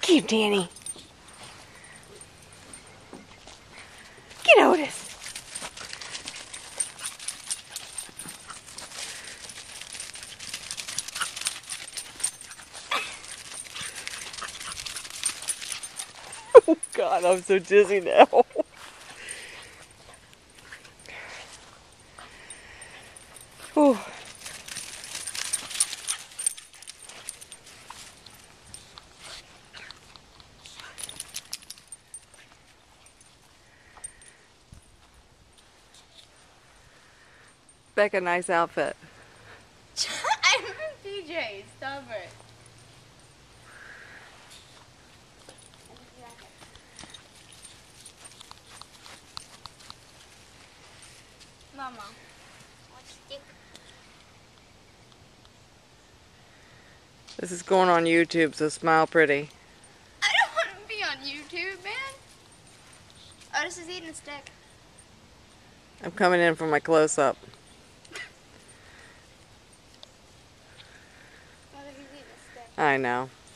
Get him, Danny. Get Otis. Oh God, I'm so dizzy now. Whew. Beka, nice outfit. I'm in PJs, stop it. Mama, what's stick? This is going on YouTube, so smile pretty. I don't want to be on YouTube, man. Otis is eating a stick. I'm coming in for my close-up. What if he's eating a stick? I know.